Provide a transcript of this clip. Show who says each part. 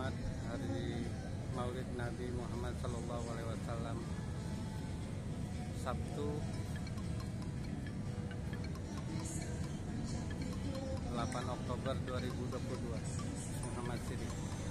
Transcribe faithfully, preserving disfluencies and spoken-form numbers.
Speaker 1: Selamat Hari Maulid Nabi Muhammad Sallallahu Alaihi Wasallam, Sabtu delapan Oktober dua ribu dua puluh dua. Muhammad Sidik.